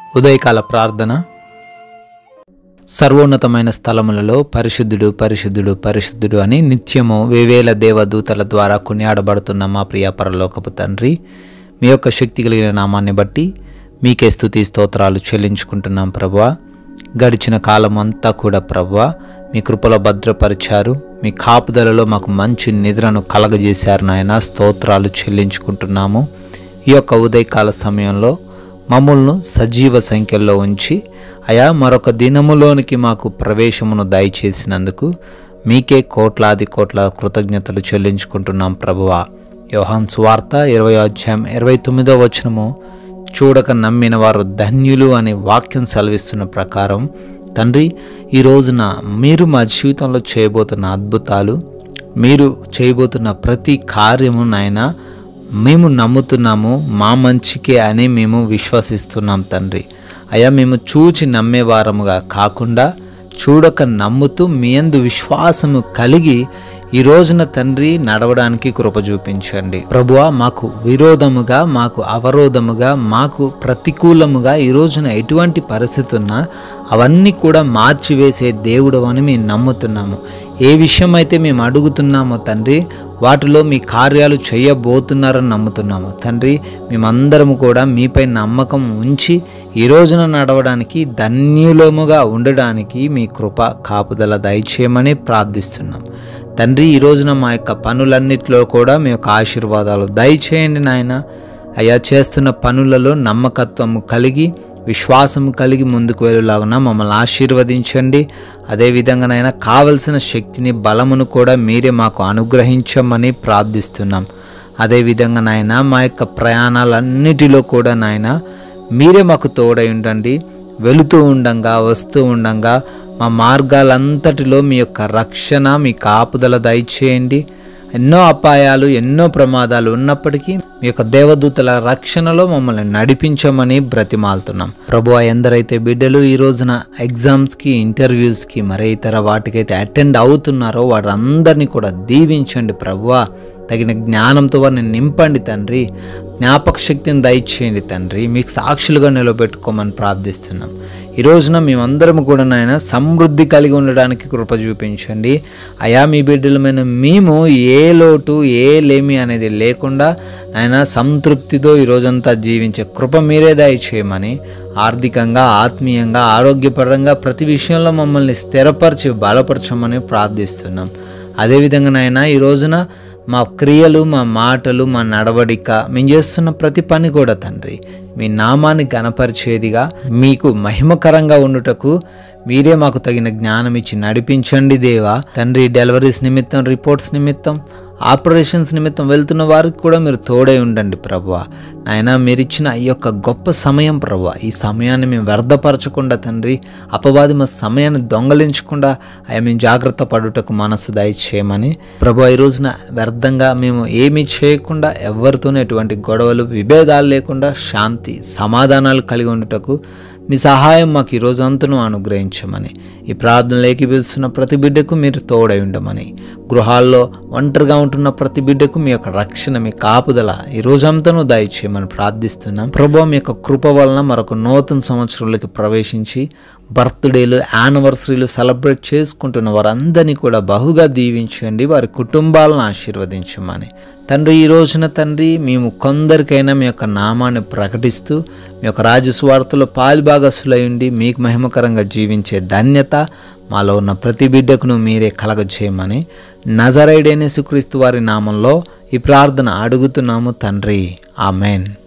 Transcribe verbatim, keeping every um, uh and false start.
ఉదయకాల ప్రార్థన. సర్వోన్నతమైన స్థలములలో పరిశుద్ధుడు పరిశుద్ధుడు పరిశుద్ధుడు అని నిత్యము వేవేల దేవదూతల ద్వారా కొనియాడబడుతున్న మా ప్రియ పరలోకపు తండ్రి, మీ యొక్క శక్తి కలిగిన నామాన్ని బట్టి మీకే స్తుతి స్తోత్రాలు చెల్లించుకుంటున్నాం ప్రభువా. గడిచిన కాలం అంతా కూడా ప్రభువా మీ కృపలో భద్రపరిచారు, మీ కాపుదలలో మాకు మంచి నిద్రను కలగజేశారు నాయన. స్తోత్రాలు చెల్లించుకుంటున్నాము. ఈ యొక్క ఉదయకాల సమయంలో మమ్మల్ని సజీవ సంఖ్యలో ఉంచి అయా మరొక దినములోనికి మాకు ప్రవేశమును దయచేసినందుకు మీకే కోట్లాది కోట్ల కృతజ్ఞతలు చెల్లించుకుంటున్నాం ప్రభువా. యోహాను సువార్త ఇరవై అధ్యాయం ఇరవై తొమ్మిదో వచనము, చూడక నమ్మిన వారు ధన్యులు అనే వాక్యం సెలవిస్తున్న ప్రకారం తండ్రి, ఈ రోజున మీరు మా జీవితంలో చేయబోతున్న అద్భుతాలు, మీరు చేయబోతున్న ప్రతి కార్యము నాయన మేము నమ్ముతున్నాము, మా మంచికే అని మేము విశ్వసిస్తున్నాం తండ్రి. అయ్యా మేము చూచి నమ్మేవారముగా కాకుండా చూడక నమ్ముతూ మీ యందు విశ్వాసము కలిగి ఈ రోజున తండ్రి నడవడానికి కృప చూపించండి ప్రభువా. మాకు విరోధముగా, మాకు అవరోధముగా, మాకు ప్రతికూలముగా ఈ రోజున ఎటువంటి పరిస్థితి ఉన్నా అవన్నీ కూడా మార్చివేసే దేవుడు అని మేము నమ్ముతున్నాము. ఏ విషయం అయితే మేము అడుగుతున్నామో తండ్రి, వాటిలో మీ కార్యాలు చేయబోతున్నారని నమ్ముతున్నాము తండ్రి. మేమందరము కూడా మీపై నమ్మకం ఉంచి ఈ రోజున నడవడానికి, ధన్యులముగా ఉండడానికి మీ కృప కాపుదల దయచేయమని ప్రార్థిస్తున్నాం తండ్రి. ఈ రోజున మా యొక్క పనులన్నిటిలో కూడా మీ యొక్క ఆశీర్వాదాలు దయచేయండి నాయన. అయ్యా చేస్తున్న పనులలో నమ్మకత్వము కలిగి, విశ్వాసము కలిగి ముందుకు వెళ్ళలాగున మమ్మల్ని ఆశీర్వదించండి. అదేవిధంగానైనా కావలసిన శక్తిని, బలమును కూడా మీరే మాకు అనుగ్రహించమని ప్రార్థిస్తున్నాం. అదేవిధంగా నాయన మా యొక్క ప్రయాణాలన్నిటిలో కూడా నాయన మీరే మాకు తోడై ఉండండి. వెళుతూ ఉండంగా, వస్తూ ఉండంగా మా మార్గాలంతటిలో మీ యొక్క రక్షణ, మీ కాపుదల దయచేయండి. ఎన్నో అపాయాలు, ఎన్నో ప్రమాదాలు ఉన్నప్పటికీ మీ యొక్క దేవదూతల రక్షణలో మమ్మల్ని నడిపించమని బ్రతిమాలుతున్నాం ప్రభువా. ఎందరైతే బిడ్డలు ఈ రోజున ఎగ్జామ్స్కి, ఇంటర్వ్యూస్కి, మరే ఇతర వాటికైతే అటెండ్ అవుతున్నారో వారందరినీ కూడా దీవించండి ప్రభువా. తగిన జ్ఞానంతో వారిని నింపండి తండ్రి. జ్ఞాపక శక్తిని దయచేయండి తండ్రి. మీకు సాక్షులుగా నిలబెట్టుకోమని ప్రార్థిస్తున్నాం. ఈ రోజున మేమందరం కూడా నాయన సమృద్ధి కలిగి ఉండడానికి కృప చూపించండి అయా. మీ బిడ్డలమైన మేము ఏ లోటు, ఏ లేమి అనేది లేకుండా ఆయన సంతృప్తితో ఈరోజంతా జీవించే కృప మీరే దయచేయమని, ఆర్థికంగా, ఆత్మీయంగా, ఆరోగ్యపరంగా ప్రతి విషయంలో మమ్మల్ని స్థిరపరిచి బలపరచమని ప్రార్థిస్తున్నాం. అదేవిధంగా నాయన ఈ రోజున మా క్రియలు, మా మాటలు, మా నడవడిక, మేము చేస్తున్న ప్రతి పని కూడా తండ్రి మీ నామాన్ని గణపరిచేదిగా, మీకు మహిమకరంగా ఉండుటకు మీరే మాకు తగిన జ్ఞానం ఇచ్చి నడిపించండి దేవా తండ్రి. డెలివరీస్ నిమిత్తం, రిపోర్ట్స్ నిమిత్తం, ఆపరేషన్స్ నిమిత్తం వెళ్తున్న వారికి కూడా మీరు తోడై ఉండండి ప్రభువా. నాయన మీరు ఇచ్చిన ఈ యొక్క గొప్ప సమయం ప్రభువా, ఈ సమయాన్ని మేము వ్యర్థపరచకుండా తండ్రి, అపవాది మా సమయాన్ని దొంగలించకుండా అయ్యా మేము జాగ్రత్త పడుటకు మనసు దయచేయమని ప్రభువా. ఈ రోజున వ్యర్థంగా మేము ఏమీ చేయకుండా, ఎవరితోనూ ఎటువంటి గొడవలు, విభేదాలు లేకుండా శాంతి, సమాధానాలు కలిగి ఉండుటకు మీ సహాయం మాకు ఈ రోజంతను అనుగ్రహించమని, ఈ ప్రార్థనలు ఏకీభవిస్తున్న ప్రతి బిడ్డకు మీరు తోడై ఉండమని, గృహాల్లో ఒంటరిగా ఉంటున్న ప్రతి బిడ్డకు మీ యొక్క రక్షణ, మీ కాపుదల ఈ రోజంతను దయచేయమని ప్రార్థిస్తున్నాం ప్రభువా. మీ యొక్క కృప వలన మరొక నూతన సంవత్సరంలోకి ప్రవేశించి బర్త్డేలు, యానివర్సరీలు సెలబ్రేట్ చేసుకుంటున్న వారందరినీ కూడా బహుగా దీవించండి, వారి కుటుంబాలను ఆశీర్వదించమని తండ్రి. ఈ రోజున తండ్రి మేము కొందరికైనా మీ యొక్క నామాన్ని ప్రకటిస్తూ మీ యొక్క రాజ్య సువార్తలో పాలుభాగస్తులై ఉండి మీకు మహిమకరంగా జీవించే ధన్యత మాలో ఉన్న ప్రతి బిడ్డకును మీరే కలగజేయమని నజరేయుడైన యేసుక్రీస్తు వారి నామంలో ఈ ప్రార్థన అడుగుతున్నాము తండ్రి. ఆమెన్.